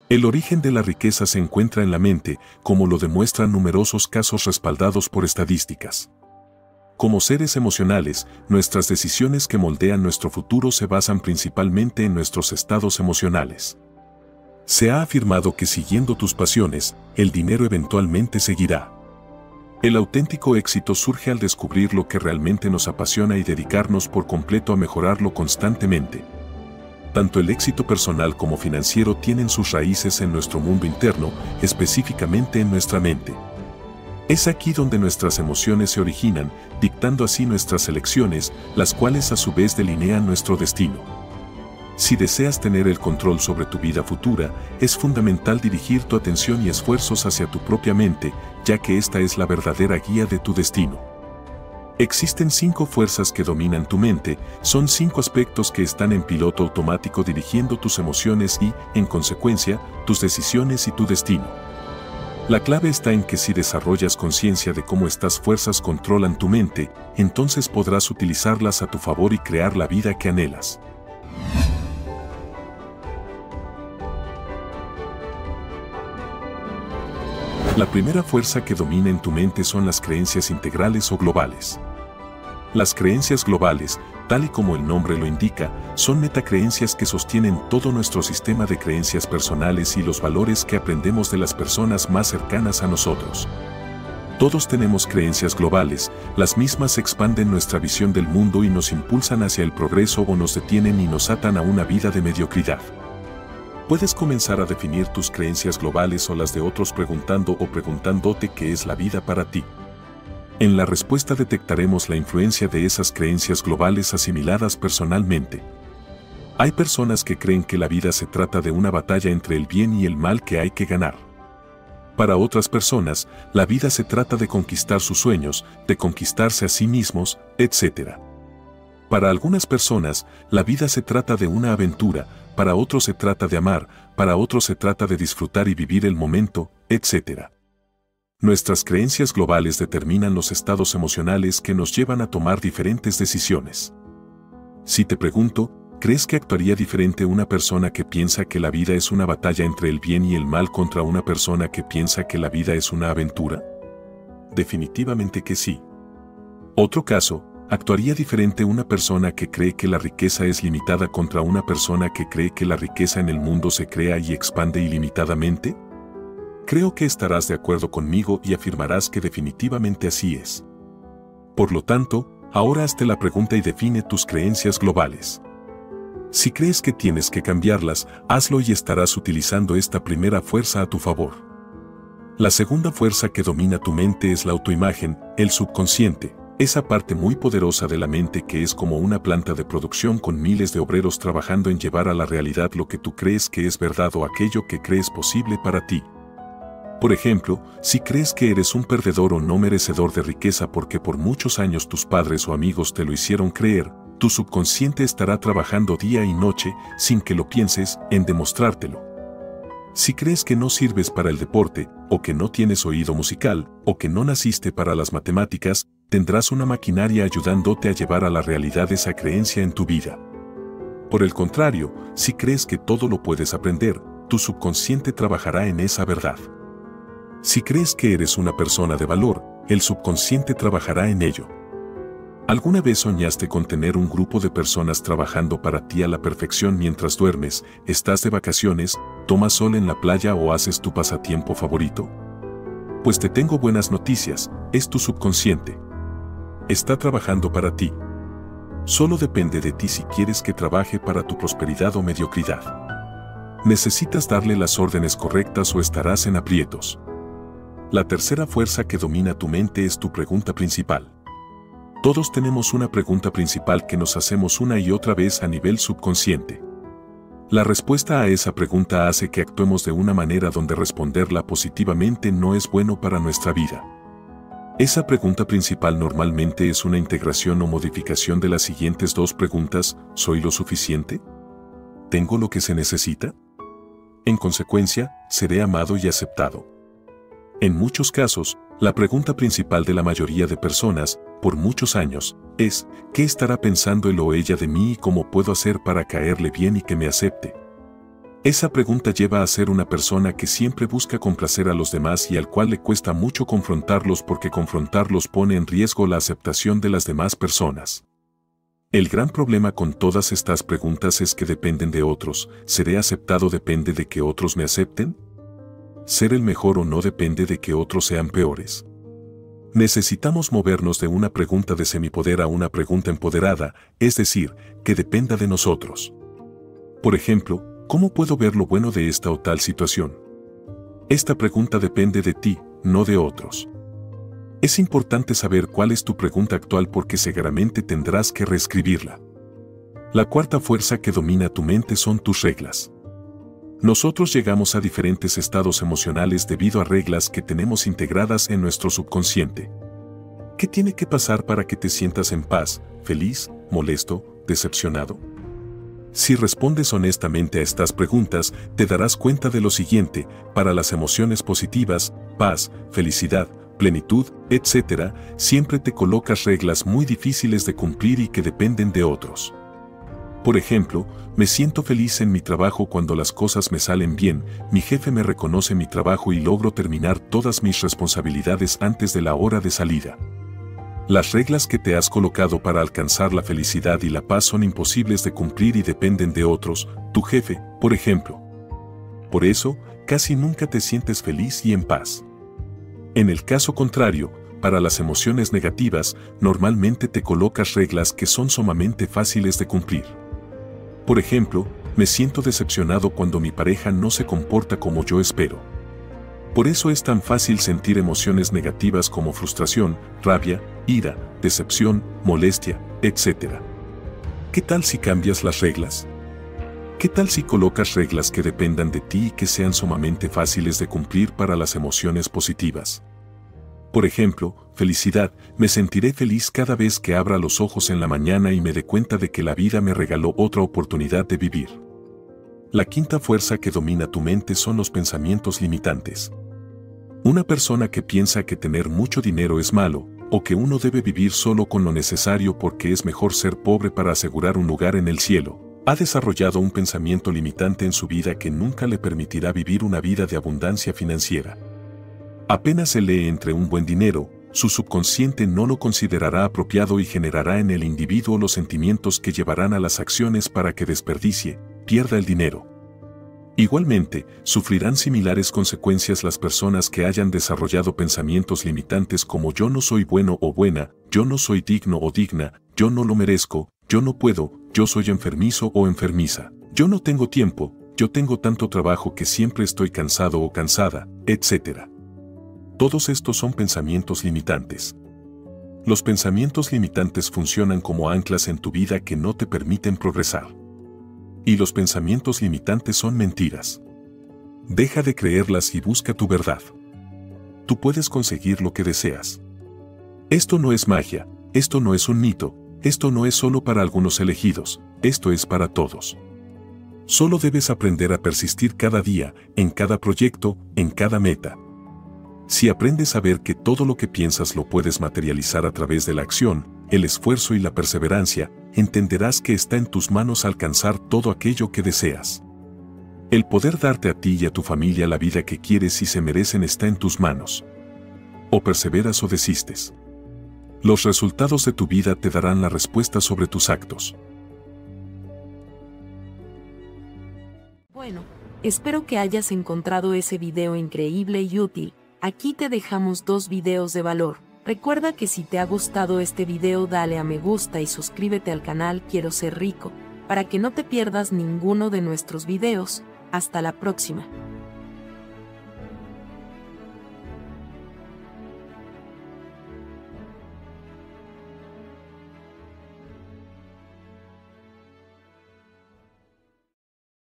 El origen de la riqueza se encuentra en la mente, como lo demuestran numerosos casos respaldados por estadísticas. Como seres emocionales, nuestras decisiones que moldean nuestro futuro se basan principalmente en nuestros estados emocionales. Se ha afirmado que siguiendo tus pasiones, el dinero eventualmente seguirá. El auténtico éxito surge al descubrir lo que realmente nos apasiona y dedicarnos por completo a mejorarlo constantemente. Tanto el éxito personal como financiero tienen sus raíces en nuestro mundo interno, específicamente en nuestra mente. Es aquí donde nuestras emociones se originan, dictando así nuestras elecciones, las cuales a su vez delinean nuestro destino. Si deseas tener el control sobre tu vida futura, es fundamental dirigir tu atención y esfuerzos hacia tu propia mente, ya que esta es la verdadera guía de tu destino. Existen 5 fuerzas que dominan tu mente, son 5 aspectos que están en piloto automático dirigiendo tus emociones y, en consecuencia, tus decisiones y tu destino. La clave está en que si desarrollas conciencia de cómo estas fuerzas controlan tu mente, entonces podrás utilizarlas a tu favor y crear la vida que anhelas. La primera fuerza que domina en tu mente son las creencias integrales o globales. Las creencias globales, tal y como el nombre lo indica, son metacreencias que sostienen todo nuestro sistema de creencias personales y los valores que aprendemos de las personas más cercanas a nosotros. Todos tenemos creencias globales, las mismas expanden nuestra visión del mundo y nos impulsan hacia el progreso o nos detienen y nos atan a una vida de mediocridad. Puedes comenzar a definir tus creencias globales o las de otros preguntando o preguntándote qué es la vida para ti. En la respuesta detectaremos la influencia de esas creencias globales asimiladas personalmente. Hay personas que creen que la vida se trata de una batalla entre el bien y el mal que hay que ganar. Para otras personas, la vida se trata de conquistar sus sueños, de conquistarse a sí mismos, etc. Para algunas personas, la vida se trata de una aventura, para otros se trata de amar, para otros se trata de disfrutar y vivir el momento, etc. Nuestras creencias globales determinan los estados emocionales que nos llevan a tomar diferentes decisiones. Si te pregunto, ¿crees que actuaría diferente una persona que piensa que la vida es una batalla entre el bien y el mal contra una persona que piensa que la vida es una aventura? Definitivamente que sí. Otro caso, ¿actuaría diferente una persona que cree que la riqueza es limitada contra una persona que cree que la riqueza en el mundo se crea y expande ilimitadamente? Creo que estarás de acuerdo conmigo y afirmarás que definitivamente así es. Por lo tanto, ahora hazte la pregunta y define tus creencias globales. Si crees que tienes que cambiarlas, hazlo y estarás utilizando esta primera fuerza a tu favor. La segunda fuerza que domina tu mente es la autoimagen, el subconsciente, esa parte muy poderosa de la mente que es como una planta de producción con miles de obreros trabajando en llevar a la realidad lo que tú crees que es verdad o aquello que crees posible para ti. Por ejemplo, si crees que eres un perdedor o no merecedor de riqueza porque por muchos años tus padres o amigos te lo hicieron creer, tu subconsciente estará trabajando día y noche, sin que lo pienses, en demostrártelo. Si crees que no sirves para el deporte, o que no tienes oído musical, o que no naciste para las matemáticas, tendrás una maquinaria ayudándote a llevar a la realidad esa creencia en tu vida. Por el contrario, si crees que todo lo puedes aprender, tu subconsciente trabajará en esa verdad. Si crees que eres una persona de valor, el subconsciente trabajará en ello. ¿Alguna vez soñaste con tener un grupo de personas trabajando para ti a la perfección mientras duermes, estás de vacaciones, tomas sol en la playa o haces tu pasatiempo favorito? Pues te tengo buenas noticias, es tu subconsciente. Está trabajando para ti. Solo depende de ti si quieres que trabaje para tu prosperidad o mediocridad. Necesitas darle las órdenes correctas o estarás en aprietos. La tercera fuerza que domina tu mente es tu pregunta principal. Todos tenemos una pregunta principal que nos hacemos una y otra vez a nivel subconsciente. La respuesta a esa pregunta hace que actuemos de una manera donde responderla positivamente no es bueno para nuestra vida. Esa pregunta principal normalmente es una integración o modificación de las siguientes 2 preguntas: ¿soy lo suficiente? ¿Tengo lo que se necesita? En consecuencia, ¿seré amado y aceptado? En muchos casos, la pregunta principal de la mayoría de personas, por muchos años, es ¿qué estará pensando él o ella de mí y cómo puedo hacer para caerle bien y que me acepte? Esa pregunta lleva a ser una persona que siempre busca complacer a los demás y al cual le cuesta mucho confrontarlos porque confrontarlos pone en riesgo la aceptación de las demás personas. El gran problema con todas estas preguntas es que dependen de otros. ¿Seré aceptado depende de que otros me acepten? ¿Ser el mejor o no depende de que otros sean peores? Necesitamos movernos de una pregunta de semipoder a una pregunta empoderada, es decir, que dependa de nosotros. Por ejemplo, ¿cómo puedo ver lo bueno de esta o tal situación? Esta pregunta depende de ti, no de otros. Es importante saber cuál es tu pregunta actual porque seguramente tendrás que reescribirla. La cuarta fuerza que domina tu mente son tus reglas. Nosotros llegamos a diferentes estados emocionales debido a reglas que tenemos integradas en nuestro subconsciente. ¿Qué tiene que pasar para que te sientas en paz, feliz, molesto, decepcionado? Si respondes honestamente a estas preguntas, te darás cuenta de lo siguiente: para las emociones positivas, paz, felicidad, plenitud, etc., siempre te colocas reglas muy difíciles de cumplir y que dependen de otros. Por ejemplo, me siento feliz en mi trabajo cuando las cosas me salen bien, mi jefe me reconoce mi trabajo y logro terminar todas mis responsabilidades antes de la hora de salida. Las reglas que te has colocado para alcanzar la felicidad y la paz son imposibles de cumplir y dependen de otros, tu jefe, por ejemplo. Por eso, casi nunca te sientes feliz y en paz. En el caso contrario, para las emociones negativas, normalmente te colocas reglas que son sumamente fáciles de cumplir. Por ejemplo, me siento decepcionado cuando mi pareja no se comporta como yo espero. Por eso es tan fácil sentir emociones negativas como frustración, rabia, ira, decepción, molestia, etc. ¿Qué tal si cambias las reglas? ¿Qué tal si colocas reglas que dependan de ti y que sean sumamente fáciles de cumplir para las emociones positivas? Por ejemplo, felicidad, me sentiré feliz cada vez que abra los ojos en la mañana y me dé cuenta de que la vida me regaló otra oportunidad de vivir. La quinta fuerza que domina tu mente son los pensamientos limitantes. Una persona que piensa que tener mucho dinero es malo, o que uno debe vivir solo con lo necesario porque es mejor ser pobre para asegurar un lugar en el cielo, ha desarrollado un pensamiento limitante en su vida que nunca le permitirá vivir una vida de abundancia financiera. Apenas se lee entre un buen dinero, su subconsciente no lo considerará apropiado y generará en el individuo los sentimientos que llevarán a las acciones para que desperdicie, pierda el dinero. Igualmente, sufrirán similares consecuencias las personas que hayan desarrollado pensamientos limitantes como yo no soy bueno o buena, yo no soy digno o digna, yo no lo merezco, yo no puedo, yo soy enfermizo o enfermiza, yo no tengo tiempo, yo tengo tanto trabajo que siempre estoy cansado o cansada, etc. Todos estos son pensamientos limitantes. Los pensamientos limitantes funcionan como anclas en tu vida que no te permiten progresar. Y los pensamientos limitantes son mentiras. Deja de creerlas y busca tu verdad. Tú puedes conseguir lo que deseas. Esto no es magia, esto no es un mito, esto no es solo para algunos elegidos, esto es para todos. Solo debes aprender a persistir cada día, en cada proyecto, en cada meta. Si aprendes a ver que todo lo que piensas lo puedes materializar a través de la acción, el esfuerzo y la perseverancia, entenderás que está en tus manos alcanzar todo aquello que deseas. El poder darte a ti y a tu familia la vida que quieres y se merecen está en tus manos. O perseveras o desistes. Los resultados de tu vida te darán la respuesta sobre tus actos. Bueno, espero que hayas encontrado ese video increíble y útil. Aquí te dejamos 2 videos de valor. Recuerda que si te ha gustado este video dale a me gusta y suscríbete al canal Quiero Ser Rico, para que no te pierdas ninguno de nuestros videos. Hasta la próxima.